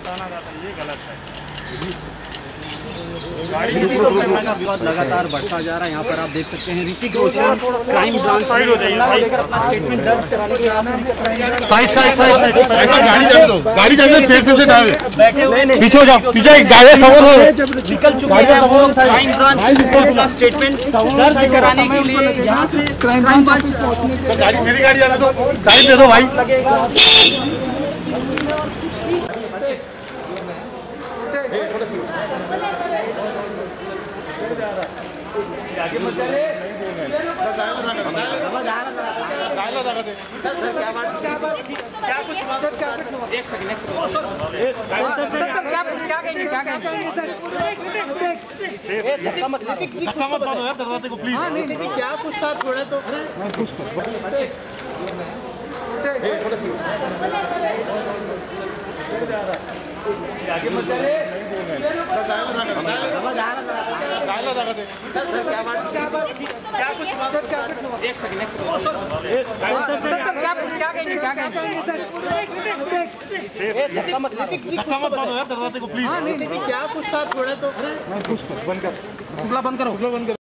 बताना चाहता हूँ, ये गलत है। विवाद लगातार बढ़ता जा रहा है। यहाँ पर आप देख सकते हैं ऋतिक रोशन क्राइम ब्रांच लेकर अपना स्टेटमेंट दर्ज कराने के साइड गाड़ी चल फिर से पीछे हो जाओ, पीछे गाड़ी सवार हो निकल चुके हैं वो क्राइम ब्रांच अपना स्टेटमेंट दर्ज कराने के लिए यहाँ से क्राइम ब्रांच गाड़ी मेरी गाड़ी आने दो, साइड दे दो भाई। आगे मत चले। क्या कुछ एक सेकंड क्या कहेंगे धक्का मत मारो यार दरवाजे को प्लीज। हाँ नहीं क्या कुछ था थोड़ा तो आगे मत चले। क्या कुछ एक सेकंड क्या कहेंगे धक्का मत मारो यार दरवाजे को प्लीज। हाँ नहीं क्या कुछ था थोड़ा तो बंद कर, बंद करो।